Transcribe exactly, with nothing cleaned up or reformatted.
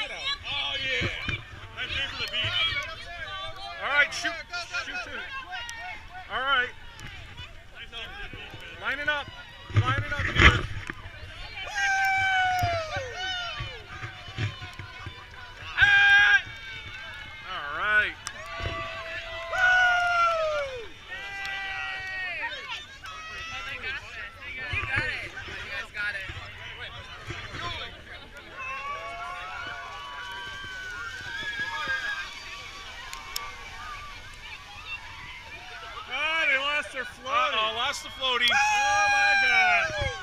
Oh, yeah. That's it for the beach. All right, shoot. Shoot two. All right. Line it up. Line it up, dude. All right. Oh, they lost their floaty. Uh-oh, lost the floaty. Oh, my God.